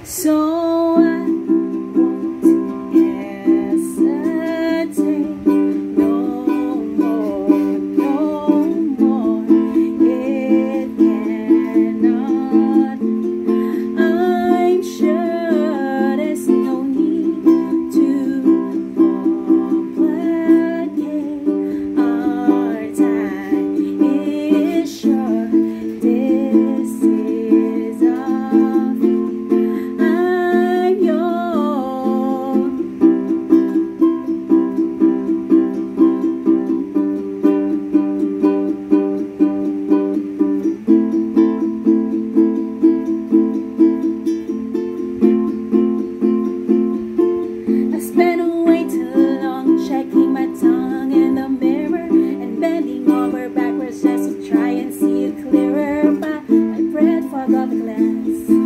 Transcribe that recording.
So I won't hesitate no more, no more. It cannot. I'm sure there's no need to complicate. Our time is short. This is our fate. I'm yours. I spent way too long checking my tongue in the mirror and bending over backwards just to try and see it clearer. But my breath fog of glass.